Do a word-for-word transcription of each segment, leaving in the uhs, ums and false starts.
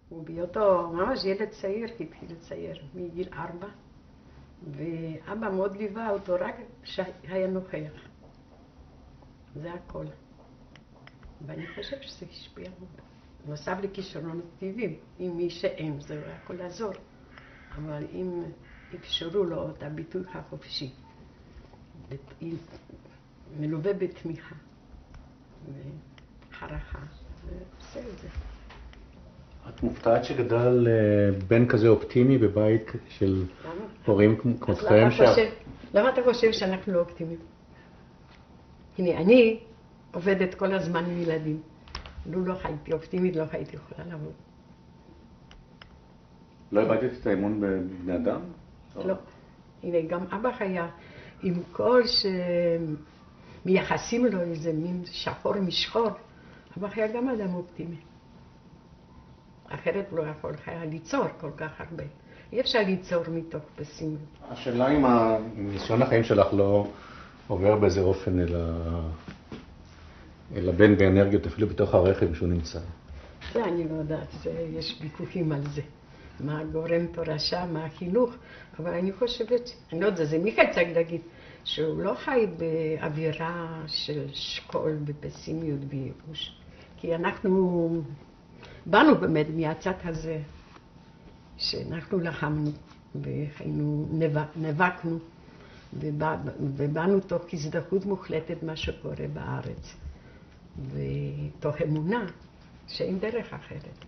הוא בהיותו ממש ילד צעיר, התחיל לצייר מגיל ארבע, ואבא מאוד ליווה אותו רק כשהיה נוכח. זה הכל. ואני חושב שזה השפיע מאוד. נוסף לכישרונות טבעיים, אם מי שאין, זה לא יכול לעזור. אבל אם אפשרו לו את הביטוי החופשי, מלווה בתמיכה וחרכה, ועושה את זה. את מופתעת שגדל בן כזה אופטימי בבית של הורים כמותכם? למה אתה חושב שאנחנו לא אופטימיים? הנה, אני עובדת כל הזמן עם ילדים. לו לא הייתי אופטימית, לא הייתי יכולה לעבוד. לא איבדת את האמון בבני אדם? לא. הנה, גם אבא היה, עם כל שמייחסים לו איזה מין שחור משחור, אבא היה גם אדם אופטימי. אחרת לא יכול היה ליצור כל כך הרבה. אי אפשר ליצור מתוך פסימיות. השאלה אם ניסיון החיים שלך לא עובר באיזה אופן אל אל הבן באנרגיות, אפילו בתוך הרכב שהוא נמצא. זה אני לא יודעת, יש ויכוחים על זה. מה גורם תורשה, מה החינוך, אבל אני חושבת, אני לא יודעת, זה מיכאל צריך להגיד, שהוא לא חי באווירה של שקול, בפסימיות, בייאוש. כי אנחנו באנו באמת מהצד הזה, שאנחנו לחמנו, והיינו, נאבקנו, ובאנו תוך הזדהות מוחלטת מה שקורה בארץ. ותוך אמונה שאין דרך אחרת.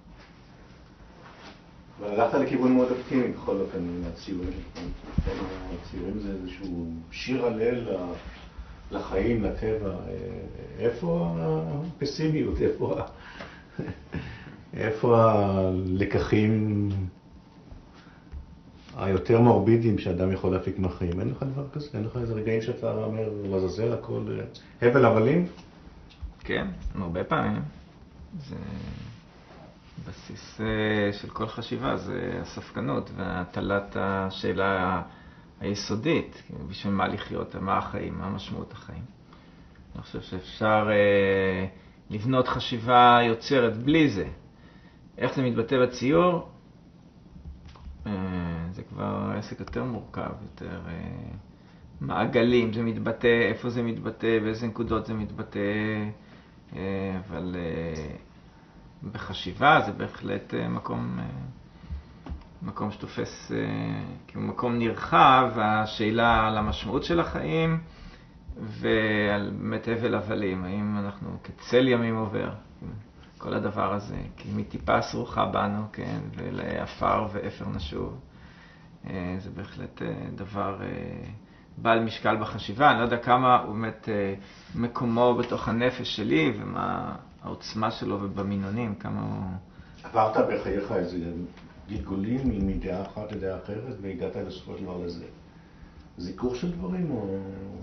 אבל הלכת לכיוון מאוד אופטימי בכל אופן, הציורים. הציורים זה איזשהו שיר הלל לחיים, לטבע. איפה הפסימיות? איפה, איפה הלקחים היותר מורבידיים שאדם יכול להפיק מהחיים? אין לך דבר כזה? אין לך איזה רגעים שאתה אומר לזזל הכל הבל הבלים? כן, הרבה פעמים. זה בסיס של כל חשיבה, זה הספקנות והטלת השאלה היסודית, בשביל מה לחיות, מה החיים, מה משמעות החיים. אני חושב שאפשר אה, לבנות חשיבה יוצרת בלי זה. איך זה מתבטא בציור? אה, זה כבר עסק יותר מורכב, יותר אה, מעגלים, זה מתבטא, איפה זה מתבטא, באיזה נקודות זה מתבטא, אה, אבל אה, בחשיבה זה בהחלט אה, מקום, אה, מקום שתופס, אה, כאילו מקום נרחב, השאלה על המשמעות של החיים, ועל באמת הבל הבלים, האם אנחנו כצל ימים עובר, כל הדבר הזה, כי מטיפה סרוחה בנו, כן, ולעפר ואפר נשוב. זה בהחלט דבר בעל משקל בחשיבה, אני לא יודע כמה הוא באמת מקומו בתוך הנפש שלי, ומה העוצמה שלו ובמינונים, כמה הוא... עברת בחייך איזה גלגולים מדעה אחת לדעה אחרת, והגעת לסופו של דבר לזה. זיכוך של דברים או...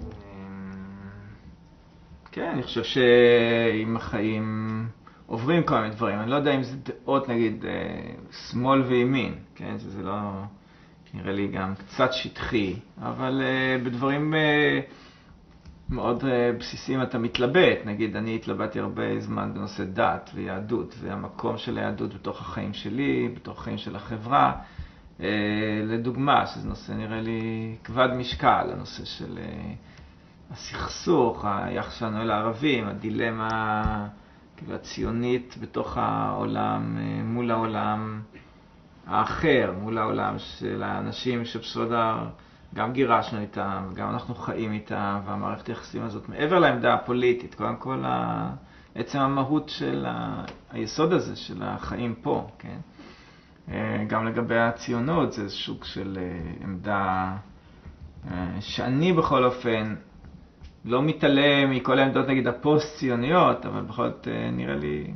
כן, אני חושב שעם החיים עוברים כל מיני דברים. אני לא יודע אם זה דעות, נגיד, שמאל וימין, כן? זה לא נראה לי גם קצת שטחי, אבל בדברים מאוד בסיסיים אתה מתלבט. נגיד, אני התלבטתי הרבה זמן בנושא דת ויהדות, והמקום של היהדות בתוך החיים שלי, בתוך החיים של החברה. לדוגמה, שזה נושא נראה לי כבד משקל, הנושא של... הסכסוך, היחס שלנו אל הערבים, הדילמה כאילו הציונית בתוך העולם, מול העולם האחר, מול העולם של האנשים שבסודר גם גירשנו איתם, גם אנחנו חיים איתם, והמערכת היחסים הזאת מעבר לעמדה הפוליטית, קודם כל עצם המהות של היסוד הזה של החיים פה, כן? גם לגבי הציונות זה סוג של עמדה שאני בכל אופן לא מתעלם מכל העמדות נגיד הפוסט-ציוניות, אבל בכל זאת נראה לי,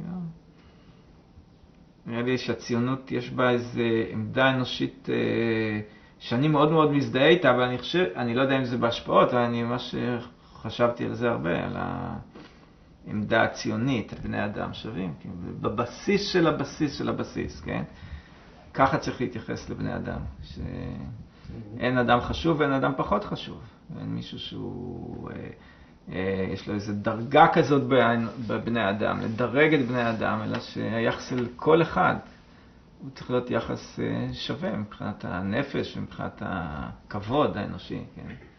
נראה לי שהציונות יש בה איזו עמדה אנושית שאני מאוד מאוד מזדהה איתה, אבל אני חושב, אני לא יודע אם זה בהשפעות, אבל אני ממש חשבתי על זה הרבה, על העמדה הציונית, על בני אדם שווים, כן? בבסיס של הבסיס של הבסיס, כן? ככה צריך להתייחס לבני אדם, שאין אדם חשוב ואין אדם פחות חשוב. אין מישהו שהוא אה, יש לו איזו דרגה כזאת בבני אדם, לדרג את בני אדם, אלא שהיחס אל כל אחד הוא צריך להיות יחס שווה מבחינת הנפש ומבחינת הכבוד האנושי, כן?